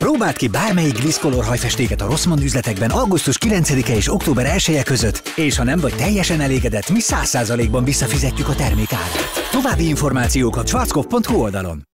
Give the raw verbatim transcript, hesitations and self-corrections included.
Próbáld ki bármelyik Gliscolor hajfestéket a Rossmann üzletekben augusztus kilencedike és október elseje között, és ha nem vagy teljesen elégedett, mi száz százalékban visszafizetjük a termék árát. További információk a schwarzkopf pont hu oldalon.